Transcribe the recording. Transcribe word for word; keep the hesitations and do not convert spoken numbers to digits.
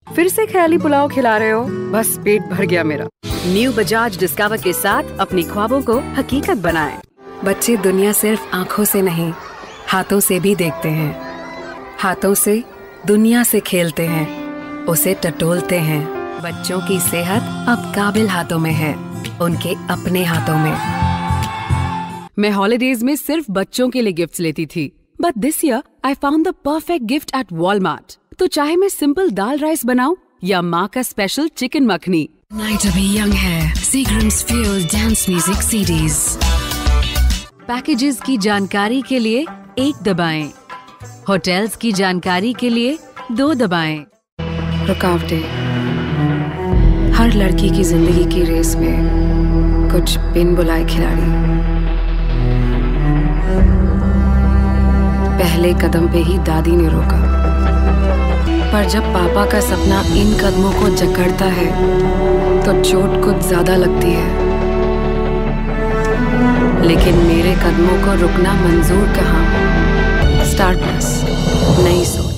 फिर से ख्याली पुलाव खिला रहे हो? बस पेट भर गया मेरा। न्यू बजाज डिस्कवर के साथ अपनी ख्वाबों को हकीकत बनाएं। बच्चे दुनिया सिर्फ आँखों से नहीं, हाथों से भी देखते हैं। हाथों से दुनिया से खेलते हैं, उसे टटोलते हैं। बच्चों की सेहत अब काबिल हाथों में है, उनके अपने हाथों में। मैं हॉलिडेज में सिर्फ बच्चों के लिए गिफ्ट्स लेती थी, but this year I found the perfect gift at Walmart. तो चाहे मैं सिंपल दाल राइस बनाऊं या माँ का स्पेशल चिकन मखनी। Night अभी young है, Seagram's Fuel Dance Music C Ds। Packages की जानकारी के लिए एक दबाएं, होटल्स की जानकारी के लिए दो दबाएं। रुकावटें हर लड़की की जिंदगी की रेस में कुछ बिन बुलाए खिलाड़ी। पहले कदम पे ही दादी ने रोका, पर जब पापा का सपना इन कदमों को जकड़ता है तो चोट कुछ ज्यादा लगती है। लेकिन मेरे कदमों को रुकना मंजूर कहाँ। स्टार प्लस, नई सोच।